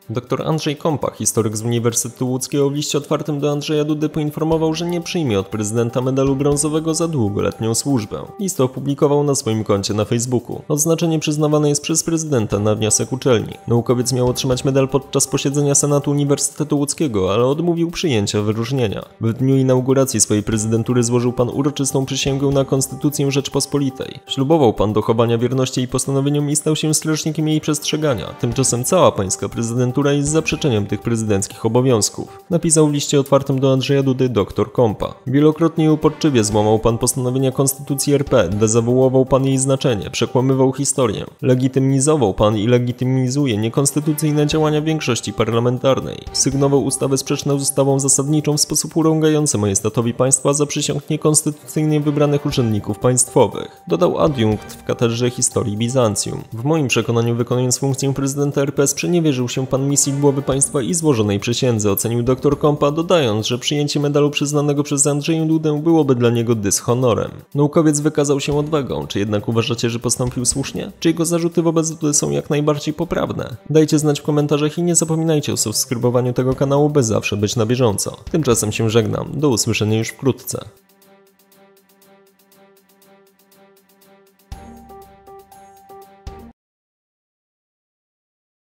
Dr Andrzej Kompa, historyk z Uniwersytetu Łódzkiego, w liście otwartym do Andrzeja Dudy poinformował, że nie przyjmie od prezydenta medalu brązowego za długoletnią służbę. List opublikował na swoim koncie na Facebooku. Odznaczenie przyznawane jest przez prezydenta na wniosek uczelni. Naukowiec miał otrzymać medal podczas posiedzenia Senatu Uniwersytetu Łódzkiego, ale odmówił przyjęcia wyróżnienia. W dniu inauguracji swojej prezydentury złożył pan uroczystą przysięgę na Konstytucję Rzeczpospolitej. Ślubował pan dochowania wierności jej postanowieniom i stał się strażnikiem jej przestrzegania. Tymczasem cała pańska prezydentura jest zaprzeczeniem tych prezydenckich obowiązków. Napisał w liście otwartym do Andrzeja Dudy dr Kompa. Wielokrotnie i uporczywie złamał pan postanowienia Konstytucji RP, dezawuował pan jej znaczenie, przekłamywał historię. Legitymizował pan i legitymizuje niekonstytucyjne działania większości parlamentarnej. Sygnował ustawę sprzeczną z ustawą zasadniczą w sposób urągający majestatowi państwa za przysiąg niekonstytucyjnie wybranych urzędników państwowych. Dodał adiunkt w katedrze historii Bizancjum. W moim przekonaniu, wykonując funkcję prezydenta RP, sprzeniewierzył się pan misji głowy państwa i złożonej przysiędze, ocenił dr Kompa, dodając, że przyjęcie medalu przyznanego przez Andrzeja Dudę byłoby dla niego dyshonorem. Naukowiec wykazał się odwagą. Czy jednak uważacie, że postąpił słusznie? Czy jego zarzuty wobec Dudy są jak najbardziej poprawne? Dajcie znać w komentarzach i nie zapominajcie o subskrybowaniu tego kanału, by zawsze być na bieżąco. Tymczasem się żegnam. Do usłyszenia już wkrótce.